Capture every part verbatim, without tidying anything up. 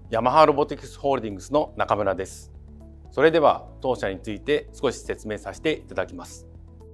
ヤマハロボティクスホールディングスの中村です。それでは当社について少し説明させていただきます。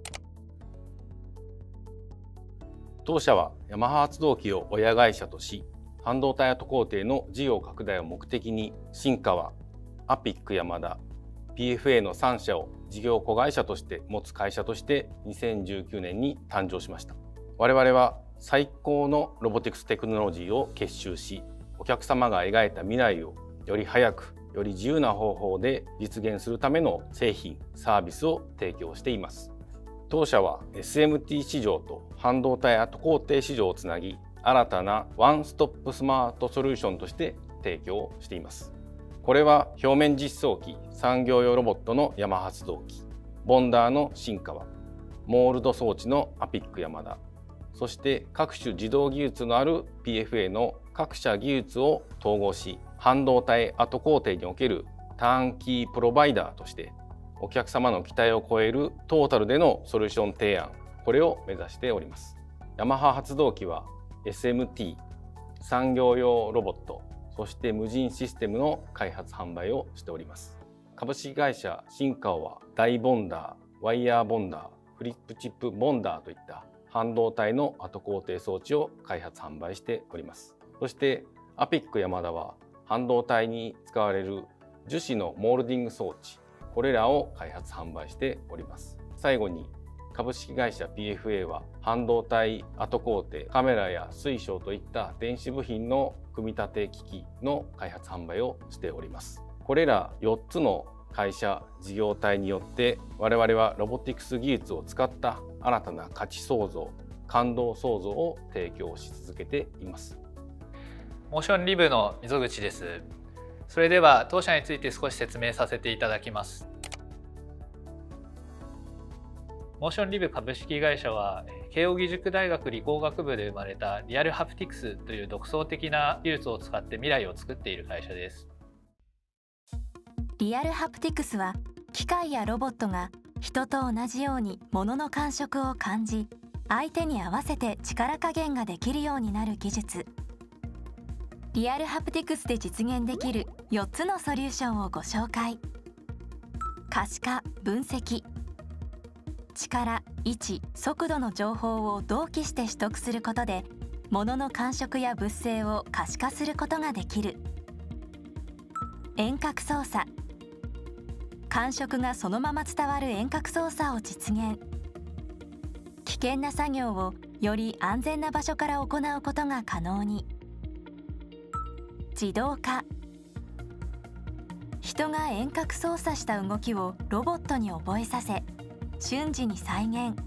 当社はヤマハ発動機を親会社とし、半導体後工程の事業拡大を目的に、新川、アピックヤマダ、ピーエフエー のさん社を事業子会社として持つ会社としてにせんじゅうきゅうねんに誕生しました。我々は最高のロボティクステクノロジーを結集し、お客様が描いた未来をより早く、より自由な方法で実現するための製品・サービスを提供しています。当社は エスエムティー 市場と半導体後工程市場をつなぎ、新たなワンストップスマートソリューションとして提供しています。これは表面実装機、産業用ロボットのヤマハ発動機、ボンダーの新川、モールド装置のアピックヤマダ、そして各種自動技術のある ピーエフエー の各社技術を統合し、半導体後工程におけるターンキープロバイダーとしてお客様の期待を超えるトータルでのソリューション提案、これを目指しております。ヤマハ発動機は エスエムティー、産業用ロボット、そして無人システムの開発販売をしております。株式会社新川はダイボンダー、ワイヤーボンダー、フリップチップボンダーといった半導体の後工程装置を開発販売しております。そしてアピックヤマダは半導体に使われる樹脂のモールディング装置、これらを開発販売しております。最後に株式会社 ピーエフエー は半導体後工程、カメラや水晶といった電子部品の組み立て機器の開発販売をしております。これらよっつの会社事業体によって我々はロボティクス技術を使った新たな価値創造、感動創造を提供し続けています。 モーションリブの溝口です。それでは当社について少し説明させていただきます。モーションリブ株式会社は慶應義塾大学理工学部で生まれたリアルハプティクスという独創的な技術を使って未来を作っている会社です。 リアルハプティクスは機械やロボットが人と同じように物の感触を感じ、相手に合わせて力加減ができるようになる技術。リアルハプティクスで実現できるよっつのソリューションをご紹介。可視化・分析。力、位置、速度の情報を同期して取得することで、物の感触や物性を可視化することができる。遠隔操作。感触がそのまま伝わる遠隔操作を実現。危険な作業をより安全な場所から行うことが可能に。自動化。人が遠隔操作した動きをロボットに覚えさせ、瞬時に再現。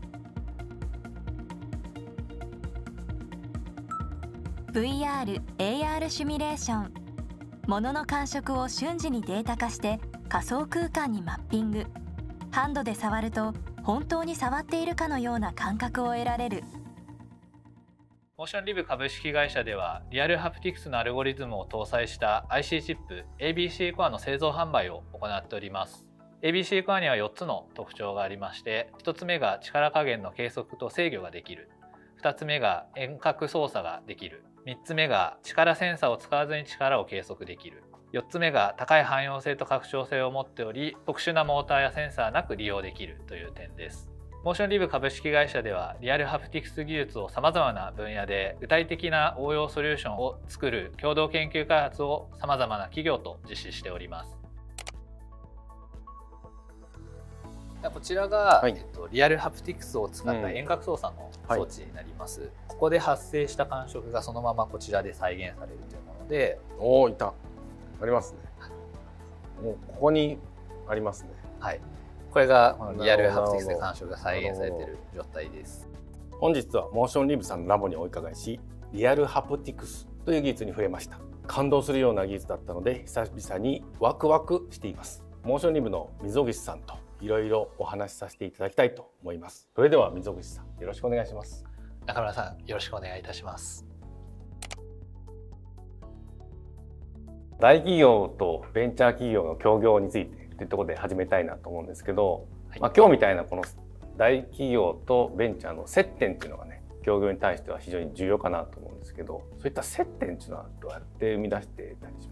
ブイアール、エーアール シミュレーション。物の感触を瞬時にデータ化して仮想空間にマッピング。ハンドで触ると本当に触っているかのような感覚を得られる。 モーションリブ株式会社ではリアルハプティクスのアルゴリズムを搭載した アイシー チップ エービーシー コアの製造販売を行っております。エービーシー コアにはよっつの特徴がありまして、ひとつめが力加減の計測と制御ができる、ふたつめが遠隔操作ができる、みっつめが力センサーを使わずに力を計測できる、よっつめが高い汎用性と拡張性を持っており、特殊なモーターやセンサーなく利用できるという点です。モーションリブ株式会社ではリアルハプティクス技術をさまざまな分野で具体的な応用ソリューションを作る共同研究開発をさまざまな企業と実施しております。こちらが、はい、えっと、リアルハプティクスを使った遠隔操作の装置になります、うんはい、ここで発生した感触がそのままこちらで再現されるというもので。 おお、いた、ありますね。もうここにありますね。 はい、これがこのリアルハプティクスで感触が再現されている状態です。 本日はモーションリブさんのラボにお伺いし、リアルハプティクスという技術に触れました。感動するような技術だったので久々にワクワクしています。モーションリブの溝口さんといろいろお話しさせていただきたいと思います。それでは溝口さん、よろしくお願いします。 中村さん、よろしくお願いいたします。 大企業とベンチャー企業の協業についてというところで始めたいなと思うんですけど、はい、まあ今日みたいなこの大企業とベンチャーの接点っていうのがね、協業に対しては非常に重要かなと思うんですけど、そういった接点っていうのはどうやって生み出していたりします？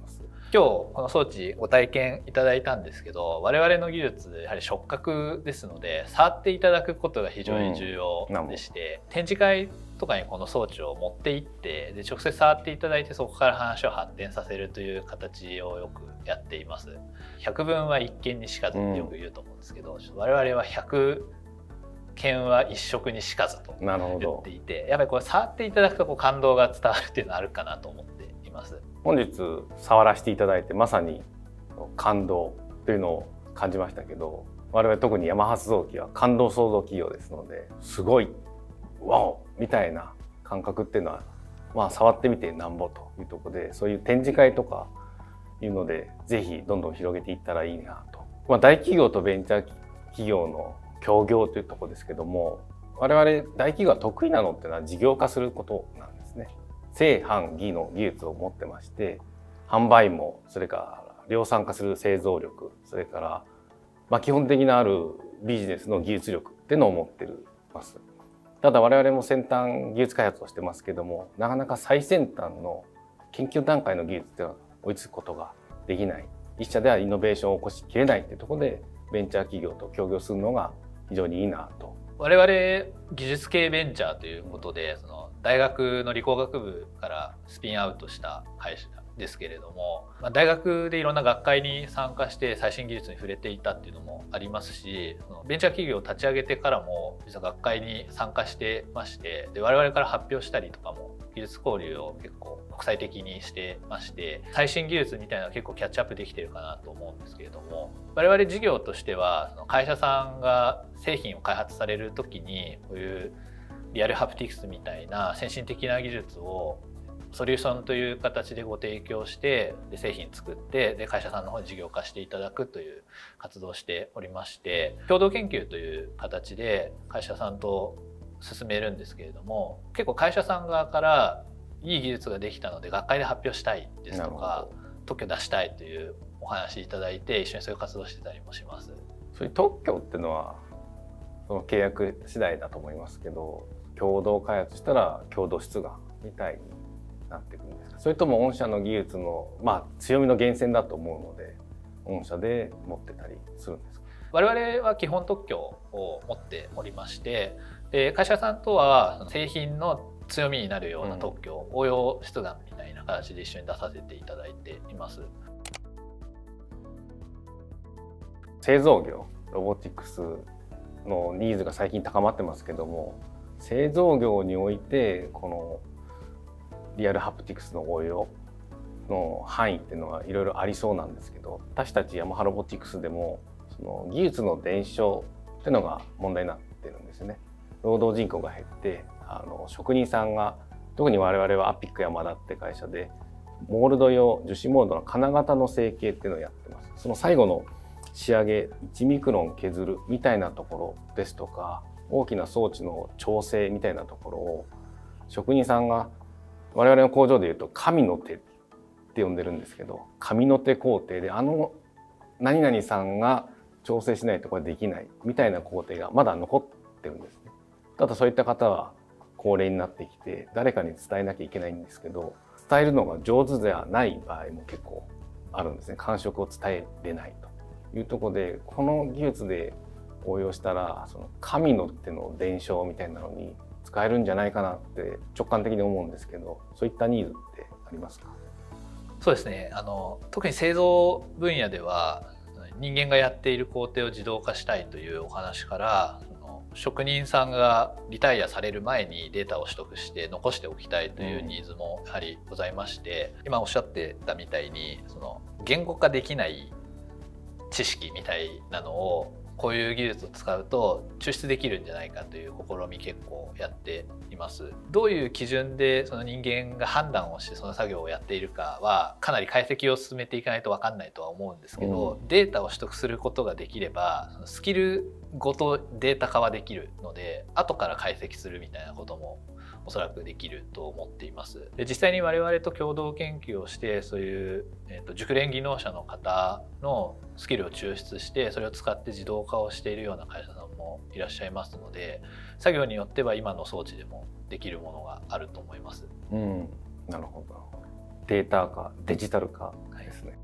今日この装置ご体験いただいたんですけど、我々の技術やはり触覚ですので触っていただくことが非常に重要でして、うん、展示会とかにこの装置を持って行ってで直接触っていただいてそこから話を発展させるという形をよくやっています。百聞は一見にしかずってよく言うと思うんですけど、うん、我々は百見は一色にしかずと言っていて、やっぱりこれ触っていただくとこう感動が伝わるっていうのはあるかなと思っています。 本日触らせていただいてまさに感動というのを感じましたけど、我々特にヤマハ発動機は感動創造企業ですので、すごいワオみたいな感覚っていうのはまあ触ってみてなんぼというところで、そういう展示会とかいうのでぜひどんどん広げていったらいいなと。まあ、大企業とベンチャー企業の協業というところですけども、我々大企業が得意なのっていうのは事業化することなんですね。正販技の技術を持ってまして、販売もそれから量産化する製造力、それからまあ基本的なあるビジネスの技術力っていうのを持ってます。ただ我々も先端技術開発をしてますけども、なかなか最先端の研究段階の技術っていうのは追いつくことができない。一社ではイノベーションを起こしきれないっていうところでベンチャー企業と協業するのが非常にいいなと。 我々技術系ベンチャーということで、その大学の理工学部からスピンアウトした会社ですけれども、まあ、大学でいろんな学会に参加して最新技術に触れていたっていうのもありますし、そのベンチャー企業を立ち上げてからも実は学会に参加してまして、で我々から発表したりとかも技術交流を結構国際的にしてまして、最新技術みたいなのは結構キャッチアップできてるかなと思うんですけれども、我々事業としてはその会社さんが製品を開発される時にこういうリアルハプティクスみたいな先進的な技術をソリューションという形でご提供してで製品作ってで会社さんの方に事業化していただくという活動をしておりまして、共同研究という形で会社さんと進めるんですけれども、結構会社さん側からいい技術ができたので学会で発表したいですとか特許出したいというお話いただいて一緒にそういう活動してたりもします。 そういう特許っていうのはその契約次第だと思いますけど、共同開発したら共同出願みたいになっていくんですか？それとも御社の技術の、まあ、強みの源泉だと思うので御社で持ってたりするんですか？ 我々は基本特許を持っておりまして、で会社さんとは製品の強みになるような特許を応用出願みたいな形で一緒に出させていただいています。 製造業ロボティクスのニーズが最近高まってますけども、製造業においてこのリアルハプティクスの応用の範囲っていうのはいろいろありそうなんですけど、私たちヤマハロボティクスでもその技術の伝承っていうのが問題になってるんですよね。労働人口が減ってあの職人さんが、特に我々はアピックヤマダって会社でモールド用樹脂モールドの金型の成形っていうのをやってます。その最後の仕上げいちミクロン削るみたいなところですとか、大きな装置の調整みたいなところを職人さんが、我々の工場でいうと神の手って呼んでるんですけど、神の手工程であの何々さんが調整しないとこれできないみたいな工程がまだ残ってるんですね。ただそういった方は高齢になってきて誰かに伝えなきゃいけないんですけど、伝えるのが上手ではない場合も結構あるんですね。感触を伝えれないというところで、この技術で応用したらその神の手の伝承みたいなのに使えるんじゃないかなって直感的に思うんですけど、そういったニーズってありますか？ そうですね、あの特に製造分野では人間がやっている工程を自動化したいというお話から、職人さんがリタイアされる前にデータを取得して残しておきたいというニーズもやはりございまして、うん、今おっしゃってたみたいにその言語化できない知識みたいなのをこういう技術を使うと抽出できるんじゃないかという試み結構やっています。どういう基準でその人間が判断をしてその作業をやっているかはかなり解析を進めていかないと分かんないとは思うんですけど、うん、データを取得することができればそのスキルごとデータ化はできるので後から解析するみたいなこともおそらくできると思っています。で実際に我々と共同研究をしてそういう、えーと、熟練技能者の方のスキルを抽出してそれを使って自動化をしているような会社さんもいらっしゃいますので、作業によっては今の装置でもできるものがあると思います。 うん、なるほど。 データ化、デジタル化ですね。はい、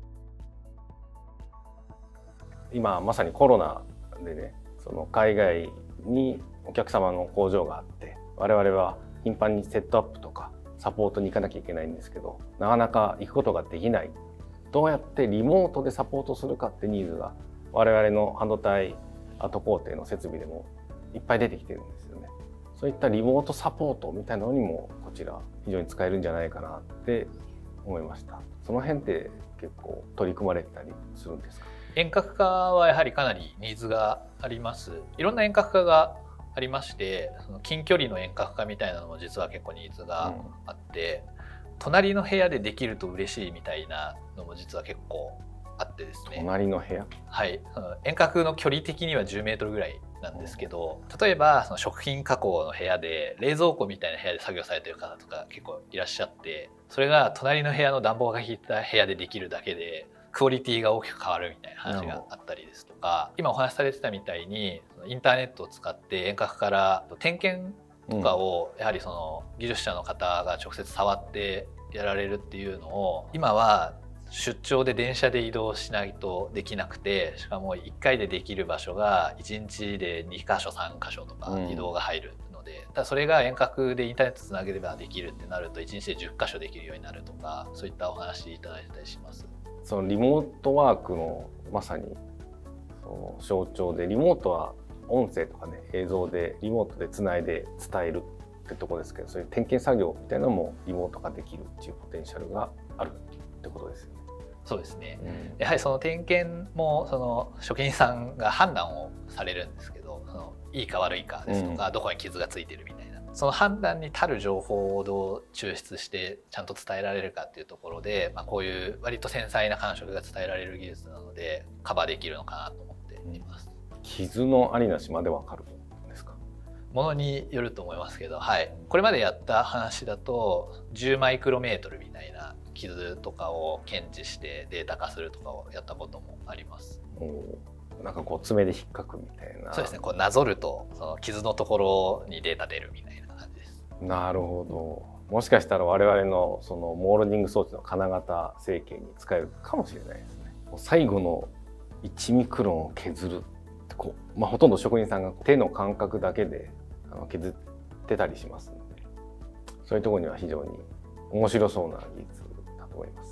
今まさにコロナでね、その海外にお客様の工場があって、我々は頻繁にセットアップとかサポートに行かなきゃいけないんですけど、なかなか行くことができない。どうやってリモートでサポートするかってニーズが我々の半導体後工程の設備でもいっぱい出てきてるんですよね。そういったリモートサポートみたいなのにもこちら非常に使えるんじゃないかなって思いました。その辺って結構取り組まれたりするんですか？ 遠隔化はやはりかなりニーズがあります。いろんな遠隔化がありまして、その近距離の遠隔化みたいなのも実は結構ニーズがあって、うん、隣の部屋でできると嬉しいみたいなのも実は結構あってですね。 隣の部屋？ はい、遠隔の距離的にはじゅうメートルぐらいなんですけど、例えばその食品加工の部屋で冷蔵庫みたいな部屋で作業されてる方とか結構いらっしゃって、それが隣の部屋の暖房が効いた部屋でできるだけでクオリティが大きく変わるみたいな話があったりですとか、今お話しされてたみたいにインターネットを使って遠隔から点検とかをやはりその技術者の方が直接触ってやられるっていうのを、今は出張で電車で移動しないとできなくて、しかもいっかいでできる場所がいちにちでにかしょさんかしょとか移動が入るので、ただそれが遠隔でインターネットつなげればできるってなるといちにちでじゅっかしょできるようになるとか、そういったお話いただいたりします。 そのリモートワークのまさにその象徴で、リモートは音声とかね映像でリモートでつないで伝えるってとこですけど、そういう点検作業みたいなのもリモート化できるっていうポテンシャルがあるってことですよね。 そうですね、 うん、 やはりその点検もその職人さんが判断をされるんですけど、そのいいか悪いかですとか、うん、どこに傷がついてるみたいな、その判断に足る情報をどう抽出してちゃんと伝えられるかっていうところで、まあ、こういう割と繊細な感触が伝えられる技術なのでカバーできるのかなと思っています。 うん、傷のありなしまでわかるんですか？ ものによると思いますけど、はい、これまでやった話だとじゅうマイクロメートルみたいな傷とかを検知してデータ化するとかをやったこともあります。 お、なんかこう爪で引っかくみたいな。 そうですね、こうなぞるとその傷のところにデータ出るみたいな感じです。 なるほど。もしかしたら我々のそのモールディング装置の金型成形に使えるかもしれないですね。最後のいちミクロンを削るってこう、まあ、ほとんど職人さんが手の感覚だけであの削ってたりしますので、そういうところには非常に面白そうな技術だと思います。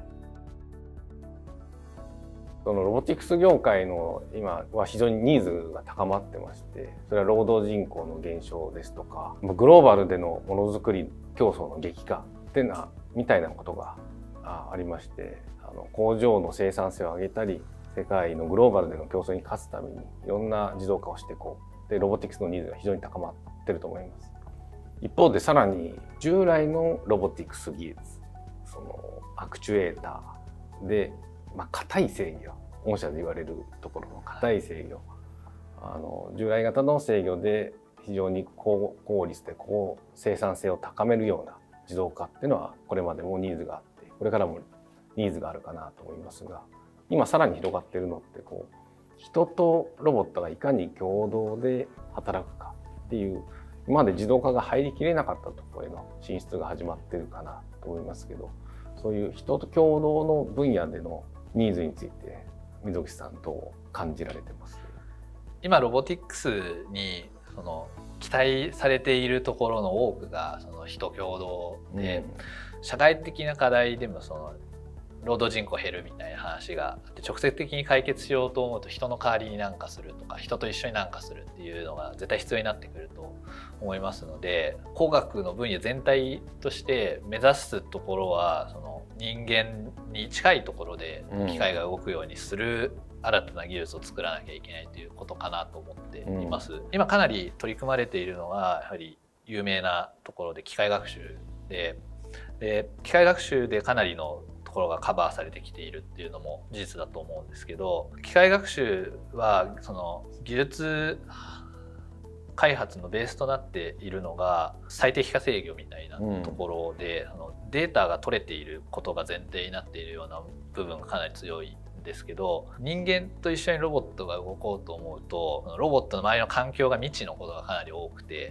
そのロボティクス業界の今は非常にニーズが高まってまして、それは労働人口の減少ですとか、グローバルでのものづくり競争の激化ってなみたいなことがありまして、あの工場の生産性を上げたり、世界のグローバルでの競争に勝つためにいろんな自動化をしていこう。で、ロボティクスのニーズが非常に高まってると思います。一方でさらに従来のロボティクス技術、そのアクチュエーターで、まあ、硬い制御、御社で言われるところの硬い制御、あの従来型の制御で非常に高効率で高生産性を高めるような自動化っていうのはこれまでもニーズがあって、これからもニーズがあるかなと思いますが、今さらに広がっているのってこう人とロボットがいかに共同で働くかっていう、今まで自動化が入りきれなかったところへの進出が始まっているかなと思いますけど、そういう人と共同の分野でのニーズについて溝口さんどう感じられてます？ 今ロボティクスにその期待されているところの多くがその人共同で、うん、社会的な課題でもその労働人口減るみたいな話があって、直接的に解決しようと思うと人の代わりに何かするとか人と一緒に何かするっていうのが絶対必要になってくると思いますので、工学の分野全体として目指すところはその人間に近いところで機械が動くようにする新たな技術を作らなきゃいけないということかなと思っています。うん、今かなり取り組まれているのはやはり有名なところで機械学習で、で機械学習でかなりのところがカバーされてきているっていうのも事実だと思うんですけど、機械学習はその技術開発のベースとなっているのが最適化制御みたいなところで、うん、あのデータが取れていることが前提になっているような部分がかなり強いんですけど、人間と一緒にロボットが動こうと思うとロボットの周りの環境が未知のことがかなり多くて、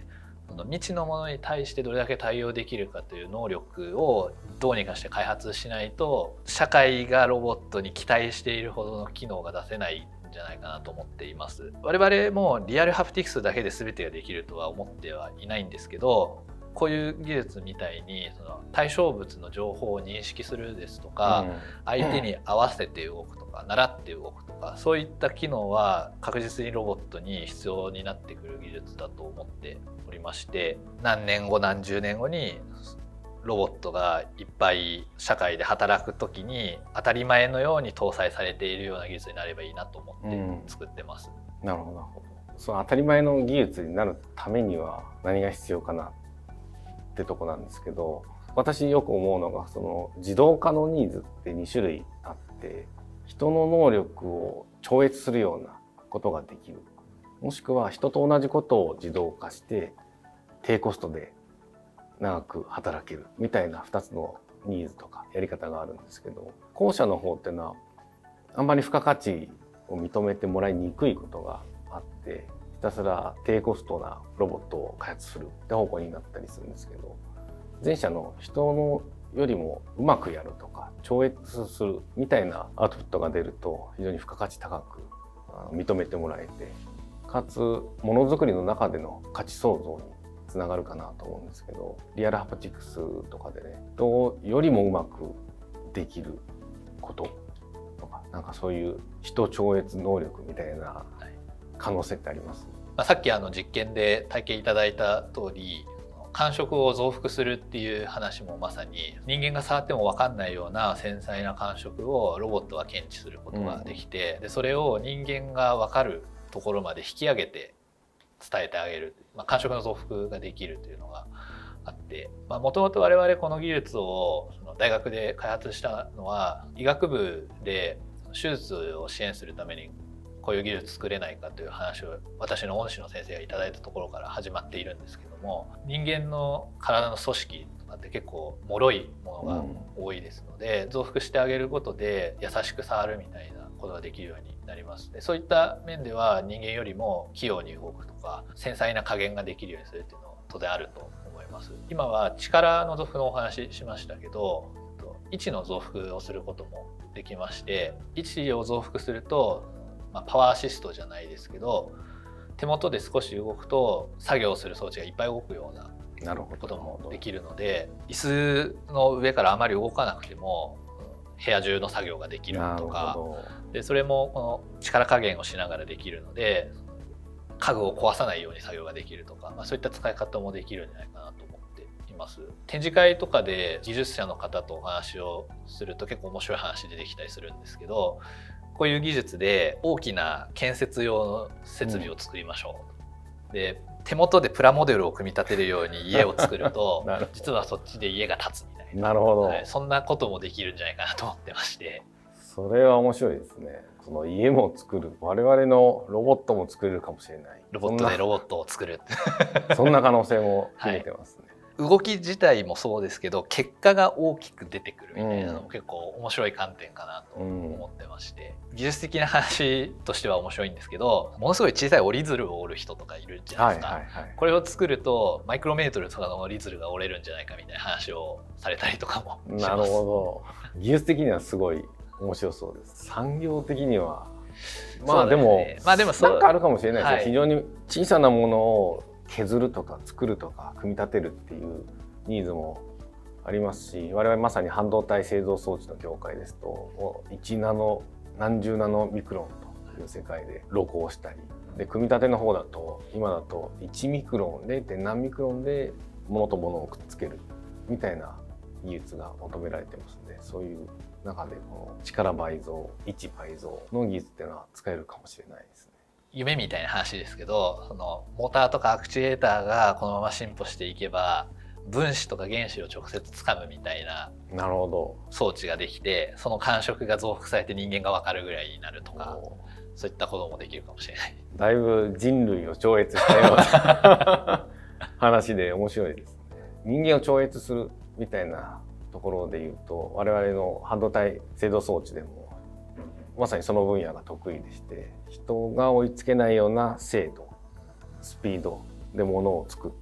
その未知のものに対してどれだけ対応できるかという能力をどうにかして開発しないと、社会がロボットに期待しているほどの機能が出せないんじゃないかなと思っています。我々もリアルハプティクスだけで全てができるとは思ってはいないんですけど、こういう技術みたいにその対象物の情報を認識するですとか、うん、相手に合わせて動くとか習って動くとか、そういった機能は確実にロボットに必要になってくる技術だと思っておりまして、何年後何十年後にロボットがいっぱい社会で働く時に当たり前のように搭載されているような技術になればいいなと思って作ってます。 うん、なるほどなるほど。その当たり前の技術になるためには何が必要かなってとこなんですけど、私よく思うのがその自動化のニーズってに種類あって、人の能力を超越するようなことができる、もしくは人と同じことを自動化して低コストで長く働けるみたいなふたつのニーズとかやり方があるんですけど、後者の方っていうのはあんまり付加価値を認めてもらいにくいことがあって、ひたすら低コストなロボットを開発するって方向になったりするんですけど、前者の人のよりもうまくやるとか超越するみたいなアウトプットが出ると非常に付加価値高く認めてもらえて、かつものづくりの中での価値創造につながるかなと思うんですけど、リアルハプティクスとかでね、人よりもうまくできることとか、なんかそういう人超越能力みたいな可能性ってあります？ まあ、さっきあの実験で体験いただいた通り、感触を増幅するっていう話もまさに人間が触っても分かんないような繊細な感触をロボットは検知することができて、うん、でそれを人間が分かるところまで引き上げて伝えてあげる、まあ、感触の増幅ができるというのがあって、もともと我々この技術をその大学で開発したのは、医学部で手術を支援するためにこういう技術作れないかという話を私の恩師の先生がいただいたところから始まっているんですけども、人間の体の組織とかって結構脆いものが多いですので、うん、増幅してあげることで優しく触るみたいなことができるようになります。でそういった面では人間よりも器用に動くとか繊細な加減ができるようにするっていうのは当然あると思います。今は力の増幅のお話ししましたけど、位置の増幅をすることもできまして、位置を増幅するとまあ、パワーアシストじゃないですけど、手元で少し動くと作業する装置がいっぱい動くようなこともできるので、椅子の上からあまり動かなくても部屋中の作業ができるとかで、それもこの力加減をしながらできるので家具を壊さないように作業ができるとか、まあ、そういった使い方もできるんじゃないかなと思っています。展示会とかで技術者の方とお話をすると結構面白い話出てきたりするんですけど、こういう技術で大きな建設用の設備を作りましょう、うん、で手元でプラモデルを組み立てるように家を作ると実はそっちで家が建つみたいな、 なるほど、 はい、そんなこともできるんじゃないかなと思ってまして。 それは面白いですね。その家も作る、我々のロボットも作れるかもしれない、 ロボットでロボットを作るそんな可能性も秘めてますね、 はい、動き自体もそうですけど結果が大きく出てくるみたいなのも結構面白い観点かなと思ってまして、うん、技術的な話としては面白いんですけど、ものすごい小さい折り鶴を折る人とかいるじゃないですか、はいはいはい、これを作るとマイクロメートルとかの折り鶴が折れるんじゃないかみたいな話をされたりとかもします。 なるほど、技術的にはすごい面白そうです。産業的にはまあでも、ね、まあでもなんかあるかもしれないですね、はい、非常に小さなものを削るとか作るとか組み立てるっていうニーズもありますし、我々まさに半導体製造装置の業界ですといちナノ何十ナノミクロンという世界で露光したりで、組み立ての方だと今だといちミクロン ゼロ. 点何ミクロンで物と物をくっつけるみたいな技術が求められてますので、そういう中でこの力倍増位置倍増の技術っていうのは使えるかもしれないですね。 夢みたいな話ですけど、そのモーターとかアクチュエーターがこのまま進歩していけば分子とか原子を直接つかむみたいな装置ができて、その感触が増幅されて人間が分かるぐらいになるとか、そういったこともできるかもしれない。 だいぶ人類を超越したような話で面白いですね。人間を超越するみたいなところで言うと、我々の半導体製造装置でもまさにその分野が得意でして、人が追いつけないような精度スピードで物を作ったり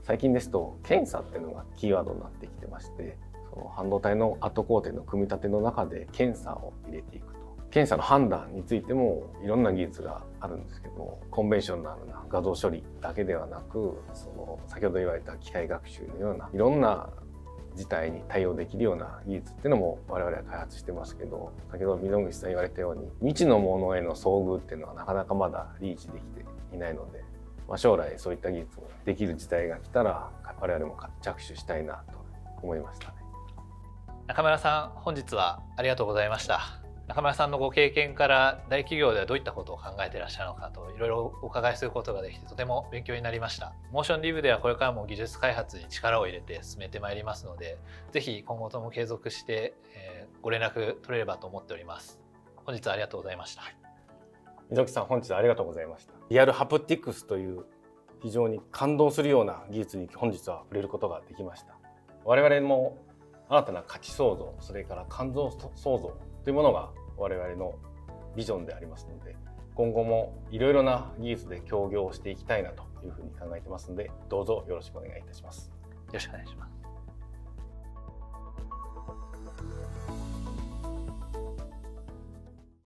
最近ですと検査っていうのがキーワードになってきてまして、その半導体の後工程の組み立ての中で検査を入れていくと。検査の判断についてもいろんな技術があるんですけども、コンベンショナルな画像処理だけではなく、その先ほど言われた機械学習のようないろんな事態に対応できるような技術っていうのも我々は開発してますけど、先ほど溝口さん言われたように未知のものへの遭遇っていうのはなかなかまだリーチできていないので、まあ、将来そういった技術もできる時代が来たら我々も着手したいなと思いましたね。 中村さん、本日はありがとうございました。中村さんのご経験から大企業ではどういったことを考えていらっしゃるのかといろいろお伺いすることができてとても勉強になりました。モーションリブではこれからも技術開発に力を入れて進めてまいりますので、ぜひ今後とも継続して、えー、ご連絡取れればと思っております。本日はありがとうございました。 溝口さん、本日はありがとうございました。リアルハプティクスという非常に感動するような技術に本日は触れることができました。我々も新たな価値創造、それから感動創造というものが我々のビジョンでありますので、今後もいろいろな技術で協業をしていきたいなというふうに考えてますので、どうぞよろしくお願いいたします。 よろしくお願いします。